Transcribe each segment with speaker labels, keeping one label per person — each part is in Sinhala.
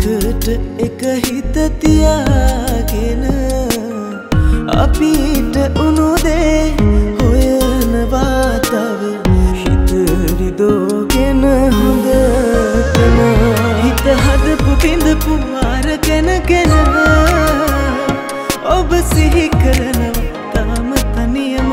Speaker 1: එකට එක හිත තියාගෙන අපිට උණු දේ හොයනවා තව හිත රිදෝගෙන හොඳටම හිත හදපු බිඳපු අරගෙනගෙන ඔබ සිහි කරනවා තාම තනියම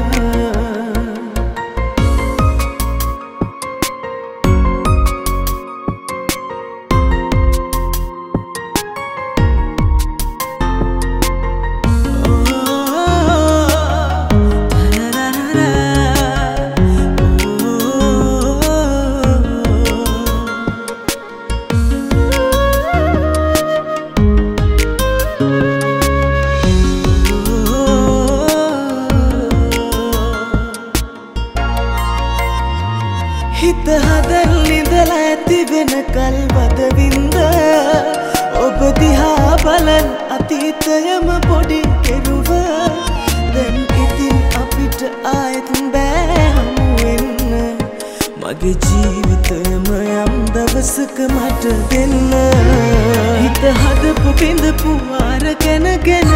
Speaker 1: හිත හදල් ඉඳලා ඇති වෙන කල්වද වින්ද ඔබ දිහා බලන් අතීතයම පොඩි කෙරුව දැන් ඉතින් අපිට ආයෙත් බෑ හමු වෙන්න මගේ ජීවිතයම යම් දවසක මට දෙන්න හිත හදපු බිඳපු අරගෙනගෙන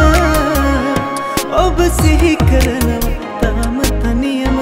Speaker 1: ඔබ සිහි කරනවා තාම තනියම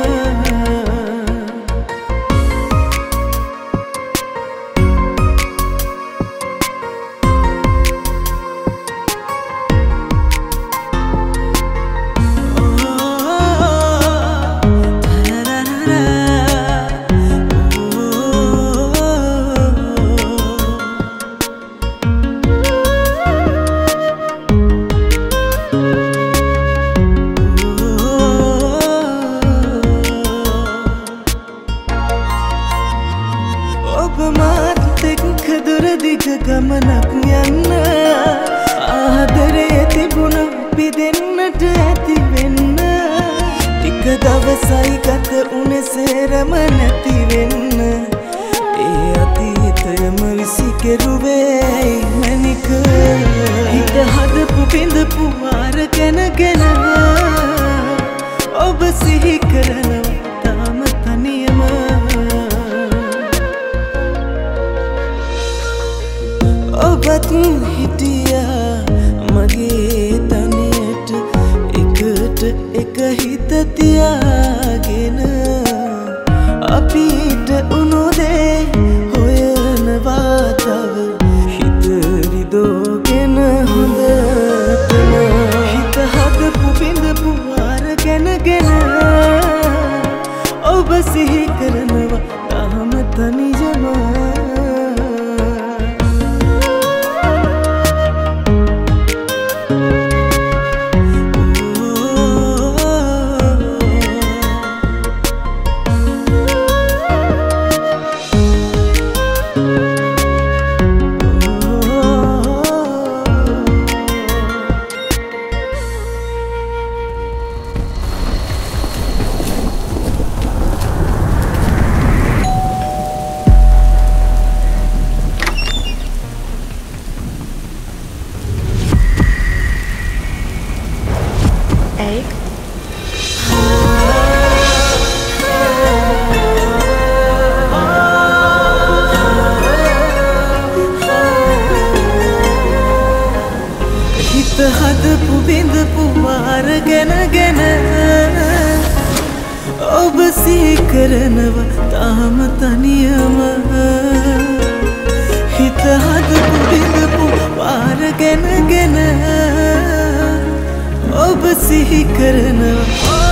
Speaker 1: ඔබ මාත් එක්ක දුර දිග ගමනක් යන්න ආදරේ තිබුණ අපි දෙන්නට ඇති වෙන්න ටික දවසයි ගත උනේ සේරම නැති වෙන්න ඒ අතීතයම විසිකරුවේ මැනික හිත හදපු බිඳපු අරගෙනගෙන ඔබ සිහි කරනවා තාම තනියම ඔබත් හිටියා මගේ තනියට එකට එක හිත තියාගෙන අපිට උණු දේ හොයනවා තව හිත රිදෝගෙන හොඳටම හිත හදපු බිඳපු අරගෙනගෙන ඔබ සිහි කරනවා තාම තනියම හිත හදපු බිඳපු අරගෙනගෙන ඔබ සිහි කරනවා තාම තනියම හිත හදපු බිඳපු අරගෙනගෙන ඔබ සිහි කරනවා